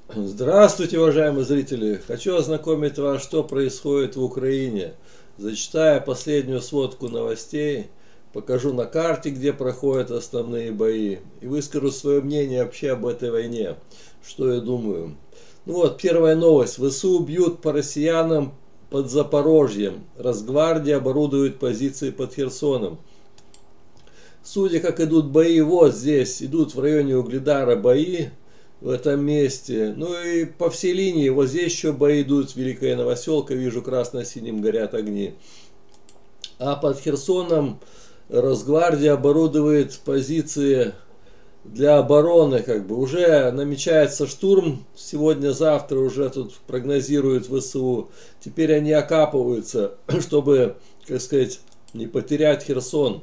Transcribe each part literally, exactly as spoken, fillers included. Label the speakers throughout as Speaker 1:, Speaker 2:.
Speaker 1: Здравствуйте, уважаемые зрители! Хочу ознакомить вас, что происходит в Украине. Зачитая последнюю сводку новостей, покажу на карте, где проходят основные бои, и выскажу свое мнение вообще об этой войне, что я думаю. Ну вот, первая новость. ВСУ бьют по россиянам под Запорожьем. Росгвардия оборудует позиции под Херсоном. Судя как идут бои, вот здесь идут в районе Угледара бои, в этом месте. Ну и по всей линии, вот здесь еще бои идут, Великая Новоселка, вижу красно-синим горят огни. А под Херсоном Росгвардия оборудует позиции для обороны, как бы. Уже намечается штурм, сегодня-завтра уже тут прогнозируют ВСУ. Теперь они окапываются, чтобы, как сказать, не потерять Херсон.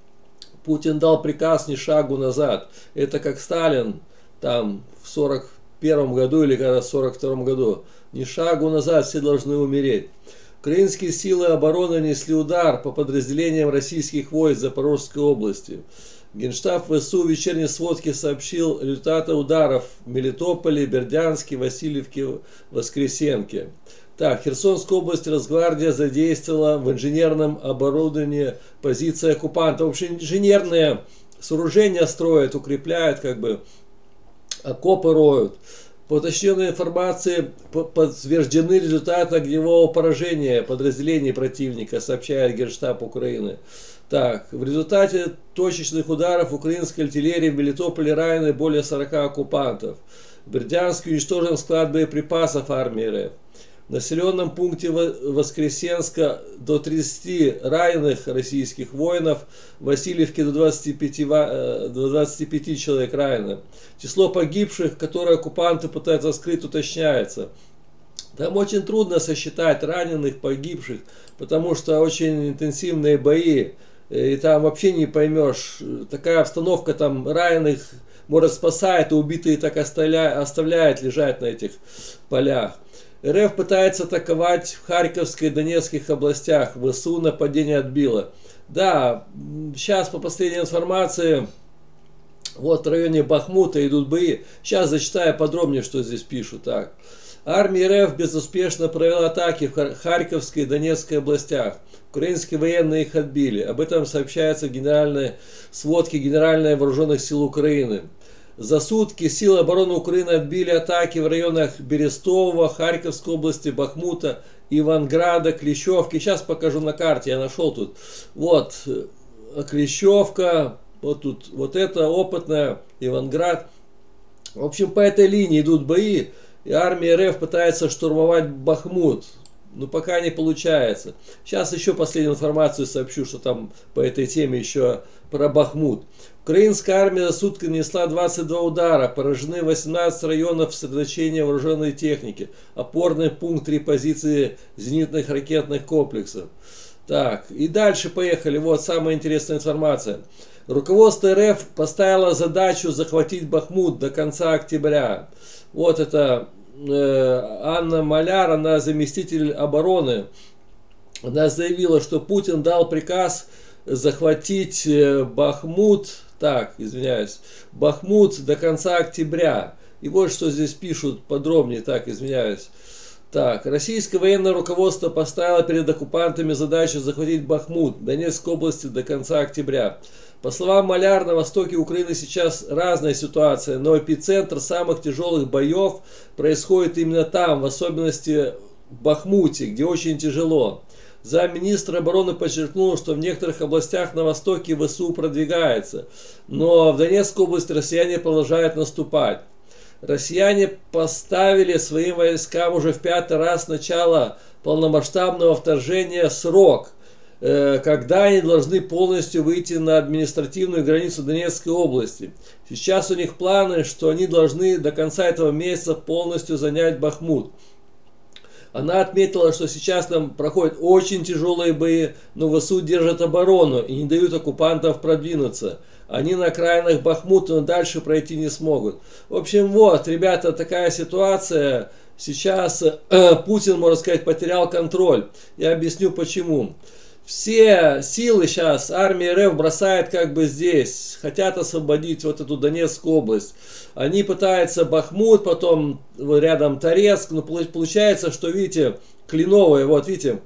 Speaker 1: Путин дал приказ ни шагу назад. Это как Сталин там в сорок первом году или когда в сорок втором году. Ни шагу назад, все должны умереть. Украинские силы обороны несли удар по подразделениям российских войск в Запорожской области. Генштаб ВСУ в вечерней сводке сообщил результаты ударов в Мелитополе, Бердянске, Васильевке, Воскресенке. Так, Херсонская область Росгвардия задействовала в инженерном оборудовании позиции оккупантов. В общем, инженерные сооружения строят, укрепляют, как бы, окопы роют. По уточненной информации подтверждены результаты огневого поражения подразделений противника, сообщает Генштаб Украины. Так, в результате точечных ударов украинской артиллерии в Мелитополе ранены более сорока оккупантов. В Бердянске уничтожен склад боеприпасов армии РФ. В населенном пункте Воскресенска до тридцати раненых российских воинов, в Васильевке до двадцати пяти, до двадцати пяти человек ранено. Число погибших, которые оккупанты пытаются скрыть, уточняется. Там очень трудно сосчитать раненых, погибших, потому что очень интенсивные бои, и там вообще не поймешь, такая обстановка, там раненых может спасает, а убитые так оставляет, оставляет лежать на этих полях. РФ пытается атаковать в Харьковской и Донецких областях. ВСУ нападение отбило. Да, сейчас по последней информации, вот в районе Бахмута идут бои. Сейчас зачитаю подробнее, что здесь пишут. Так. Армия РФ безуспешно провела атаки в Харьковской и Донецкой областях. Украинские военные их отбили. Об этом сообщается в генеральной сводке Генеральной вооруженных сил Украины. За сутки силы обороны Украины отбили атаки в районах Берестового, Харьковской области, Бахмута, Иванграда, Клещевки. Сейчас покажу на карте, я нашел тут. Вот Клещевка, вот тут, вот это опытная, Иванград. В общем, по этой линии идут бои, и армия РФ пытается штурмовать Бахмут. Но пока не получается. Сейчас еще последнюю информацию сообщу, что там по этой теме еще про Бахмут. Украинская армия за сутки нанесла двадцать два удара, поражены восемнадцать районов сосредоточения вооруженной техники, опорный пункт, три позиции зенитных ракетных комплексов. Так, и дальше поехали. Вот самая интересная информация. Руководство РФ поставило задачу захватить Бахмут до конца октября. Вот это э, Анна Маляр, она заместитель обороны. Она заявила, что Путин дал приказ захватить Бахмут, так, извиняюсь, Бахмут до конца октября. И вот что здесь пишут подробнее, так, извиняюсь. Так, российское военное руководство поставило перед оккупантами задачу захватить Бахмут, Донецкой области до конца октября. По словам Маляр, на востоке Украины сейчас разная ситуация, но эпицентр самых тяжелых боев происходит именно там, в особенности в Бахмуте, где очень тяжело. Замминистра обороны подчеркнул, что в некоторых областях на востоке ВСУ продвигается, но в Донецкой области россияне продолжают наступать. Россияне поставили своим войскам уже в пятый раз с начала полномасштабного вторжения срок, когда они должны полностью выйти на административную границу Донецкой области. Сейчас у них планы, что они должны до конца этого месяца полностью занять Бахмут. Она отметила, что сейчас там проходят очень тяжелые бои, но ВСУ держат оборону и не дают оккупантам продвинуться. Они на окраинах Бахмута, но дальше пройти не смогут. В общем, вот, ребята, такая ситуация. Сейчас э, Путин, можно сказать, потерял контроль. Я объясню почему. все силы сейчас армия РФ бросает как бы здесь, хотят освободить вот эту Донецкую область. Они пытаются Бахмут, потом рядом Торецк, но получается, что видите, Клиновое, вот видите,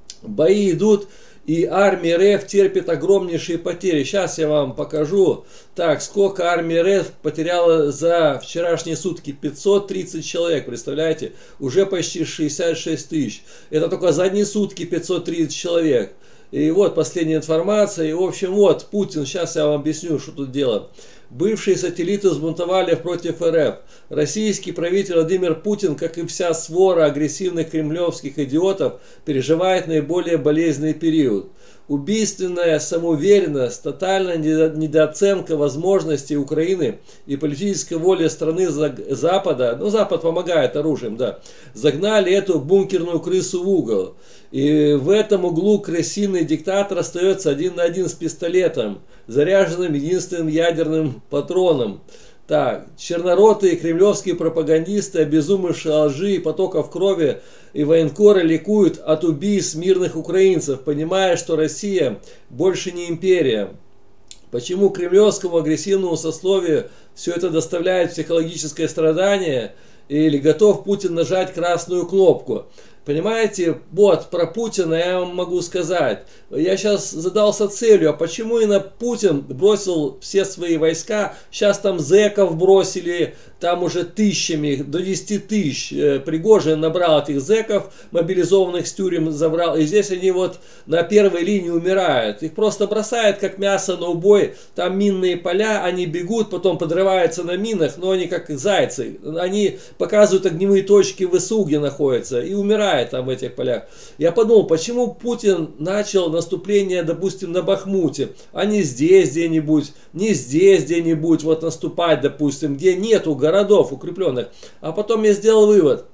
Speaker 1: бои идут, и армия РФ терпит огромнейшие потери. Сейчас я вам покажу, так, сколько армия РФ потеряла за вчерашние сутки. пятьсот тридцать человек, представляете? Уже почти шестьдесят шесть тысяч. Это только за одни сутки пятьсот тридцать человек. И вот последняя информация. И в общем, вот Путин, сейчас я вам объясню, что тут дело. Бывшие сателлиты взбунтовали против РФ. Российский правитель Владимир Путин, как и вся свора агрессивных кремлевских идиотов, переживает наиболее болезненный период. Убийственная самоуверенность, тотальная недооценка возможностей Украины и политической воли страны Запада, ну Запад помогает оружием, да, загнали эту бункерную крысу в угол. И в этом углу крысиный диктатор остается один на один с пистолетом, заряженным единственным ядерным патроном. Так, черноротые кремлевские пропагандисты, обезумевшие лжи и потоков крови и военкоры ликуют от убийств мирных украинцев, понимая, что Россия больше не империя. Почему кремлевскому агрессивному сословию все это доставляет психологическое страдание, или готов Путин нажать красную кнопку? Понимаете, вот про Путина я вам могу сказать. Я сейчас задался целью, а почему именно Путин бросил все свои войска? Сейчас там зэков бросили, там уже тысячами, до десяти тысяч. Пригожин набрал этих зэков, мобилизованных с тюрем забрал. И здесь они вот на первой линии умирают. Их просто бросают как мясо на убой. Там минные поля, они бегут, потом подрываются на минах, но они как зайцы. Они показывают огневые точки в ВСУ, где находятся, и умирают там в этих полях. Я подумал, почему Путин начал наступление, допустим, на Бахмуте, а не здесь где-нибудь, не здесь где-нибудь вот наступать, допустим, где нету городов укрепленных. А потом я сделал вывод.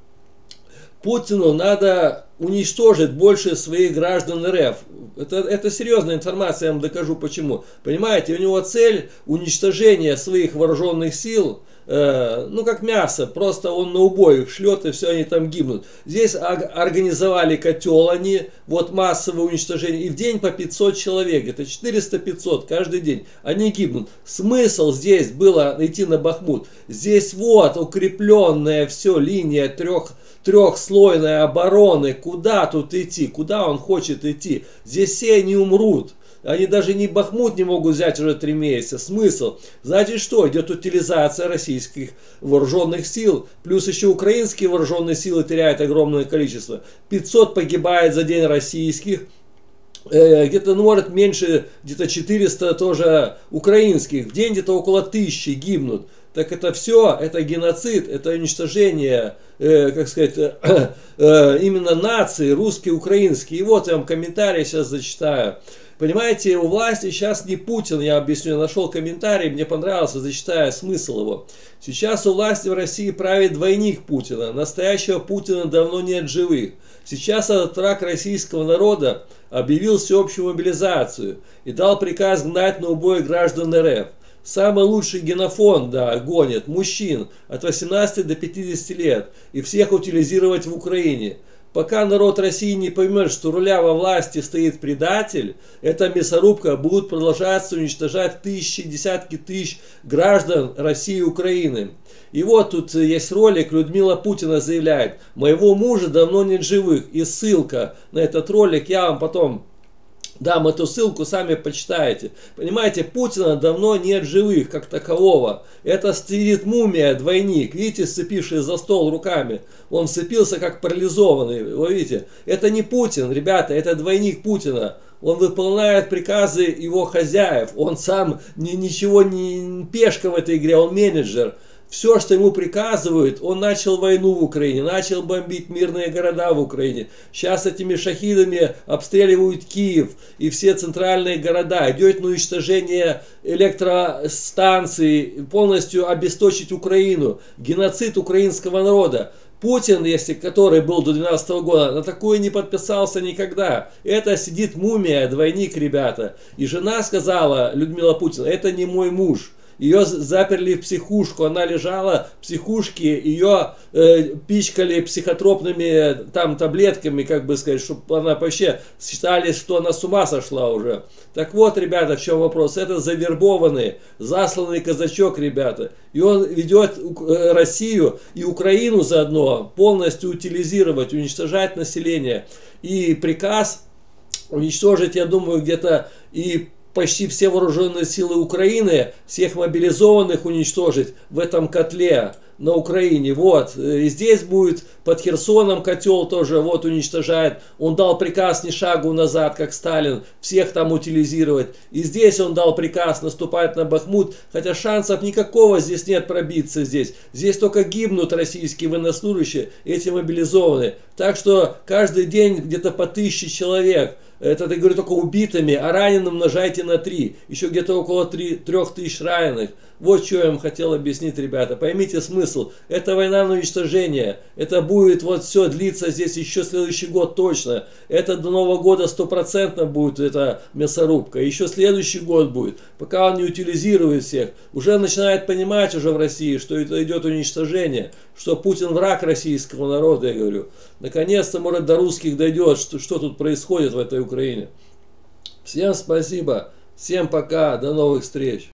Speaker 1: Путину надо уничтожить больше своих граждан РФ. Это, это серьезная информация, я вам докажу почему. Понимаете, у него цель уничтожения своих вооруженных сил, э, ну как мясо, просто он на убой их шлет, и все, они там гибнут. Здесь организовали котел они, вот массовое уничтожение, и в день по пятьсот человек, это четыреста-пятьсот каждый день, они гибнут. Смысл здесь было идти на Бахмут. Здесь вот укрепленная все линия трех трехслойной обороны. Куда тут идти? Куда он хочет идти? Здесь все не умрут. Они даже не Бахмут не могут взять уже три месяца. Смысл? Значит что? Идет утилизация российских вооруженных сил. Плюс еще украинские вооруженные силы теряют огромное количество. пятьсот погибает за день российских. Где-то, ну, может, меньше, где-то четыреста тоже украинских. В день где-то около тысячи гибнут. Так это все, это геноцид, это уничтожение, э, как сказать, э, э, именно нации, русские, украинские. И вот я вам комментарий сейчас зачитаю. Понимаете, у власти сейчас не Путин, я объясню, я нашел комментарий, мне понравился, зачитаю смысл его. Сейчас у власти в России правит двойник Путина, настоящего Путина давно нет живых. Сейчас этот враг российского народа объявил всеобщую мобилизацию и дал приказ гнать на убой граждан РФ. Самый лучший генофонд, да, гонит мужчин от восемнадцати до пятидесяти лет и всех утилизировать в Украине. Пока народ России не поймет, что руля во власти стоит предатель, эта мясорубка будет продолжаться уничтожать тысячи, десятки тысяч граждан России и Украины. И вот тут есть ролик, Людмила Путина заявляет: моего мужа давно нет живых. И ссылка на этот ролик я вам потом дам эту ссылку, сами почитаете. Понимаете, Путина давно нет живых, как такового. Это сидит мумия, двойник, видите, сцепивший за стол руками. Он сцепился как парализованный, вы видите. Это не Путин, ребята, это двойник Путина. Он выполняет приказы его хозяев. Он сам ни, ничего не пешка в этой игре, он менеджер. Все, что ему приказывают, он начал войну в Украине, начал бомбить мирные города в Украине. Сейчас этими шахидами обстреливают Киев и все центральные города. Идет на уничтожение электростанций, полностью обесточить Украину. Геноцид украинского народа. Путин, если который был до двенадцатого года, на такое не подписался никогда. Это сидит мумия, двойник, ребята. И жена сказала, Людмила Путина, это не мой муж. ее заперли в психушку, она лежала в психушке, ее э, пичкали психотропными там таблетками, как бы сказать, чтобы она вообще считали, что она с ума сошла уже. Так вот, ребята, в чем вопрос. Это завербованный, засланный казачок, ребята. И он ведет Россию и Украину заодно полностью утилизировать, уничтожать население. И приказ уничтожить, я думаю, где-то и почти все вооруженные силы Украины, всех мобилизованных уничтожить в этом котле на Украине. Вот. И здесь будет под Херсоном котел тоже вот уничтожает. Он дал приказ ни шагу назад, как Сталин, всех там утилизировать. И здесь он дал приказ наступать на Бахмут, хотя шансов никакого здесь нет пробиться здесь. Здесь только гибнут российские военнослужащие, эти мобилизованные. Так что каждый день где-то по тысяче человек. Это, я говорю, только убитыми, а раненым умножайте на три. Еще где-то около трёх тысяч раненых. Вот что я вам хотел объяснить, ребята. Поймите смысл. Это война на уничтожение. Это будет вот все длиться здесь еще следующий год точно. Это до Нового года стопроцентно будет эта мясорубка. Еще следующий год будет. Пока он не утилизирует всех. Уже начинает понимать уже в России, что это идет уничтожение. Что Путин враг российского народа, я говорю. Наконец-то, может, до русских дойдет, что, что тут происходит в этой Украине. Всем спасибо. Всем пока. До новых встреч.